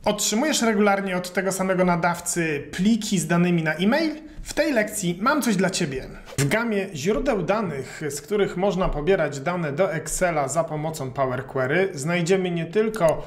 Otrzymujesz regularnie od tego samego nadawcy pliki z danymi na e-mail? W tej lekcji mam coś dla Ciebie. W gamie źródeł danych, z których można pobierać dane do Excela za pomocą Power Query, znajdziemy nie tylko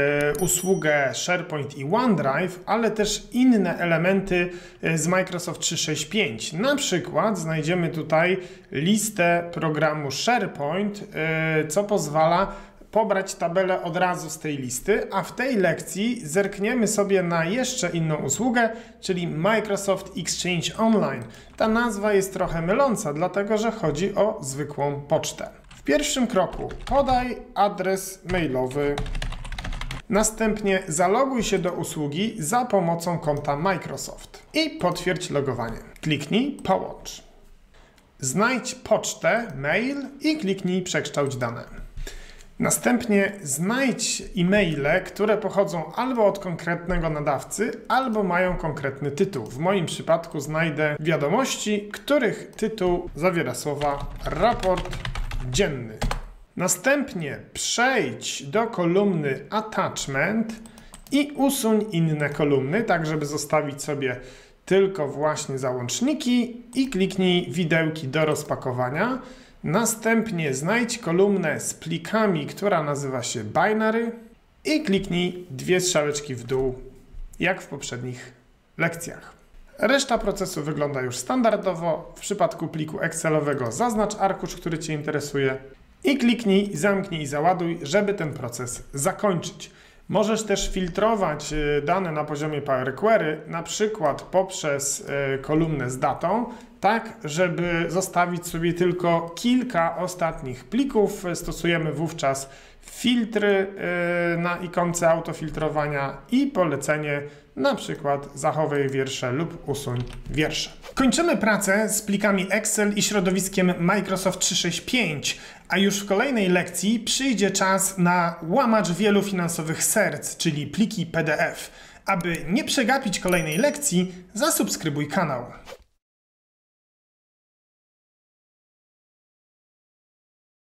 usługę SharePoint i OneDrive, ale też inne elementy z Microsoft 365. Na przykład znajdziemy tutaj listę programu SharePoint, co pozwala pobrać tabelę od razu z tej listy, a w tej lekcji zerkniemy sobie na jeszcze inną usługę, czyli Microsoft Exchange Online. Ta nazwa jest trochę myląca, dlatego że chodzi o zwykłą pocztę. W pierwszym kroku podaj adres mailowy. Następnie zaloguj się do usługi za pomocą konta Microsoft i potwierdź logowanie. Kliknij Połącz. Znajdź pocztę, mail i kliknij Przekształć dane. Następnie znajdź e-maile, które pochodzą albo od konkretnego nadawcy, albo mają konkretny tytuł. W moim przypadku znajdę wiadomości, których tytuł zawiera słowa raport dzienny. Następnie przejdź do kolumny Attachment i usuń inne kolumny, tak żeby zostawić sobie tylko właśnie załączniki i kliknij widełki do rozpakowania. Następnie znajdź kolumnę z plikami, która nazywa się Binary i kliknij dwie strzałeczki w dół, jak w poprzednich lekcjach. Reszta procesu wygląda już standardowo. W przypadku pliku Excelowego zaznacz arkusz, który Cię interesuje i kliknij Zamknij i załaduj, żeby ten proces zakończyć. Możesz też filtrować dane na poziomie Power Query, na przykład poprzez kolumnę z datą, tak żeby zostawić sobie tylko kilka ostatnich plików. Stosujemy wówczas filtry na ikonce autofiltrowania i polecenie na przykład zachowaj wiersze lub usuń wiersze. Kończymy pracę z plikami Excel i środowiskiem Microsoft 365, a już w kolejnej lekcji przyjdzie czas na łamacz wielu finansowych serc, czyli pliki PDF. Aby nie przegapić kolejnej lekcji, zasubskrybuj kanał.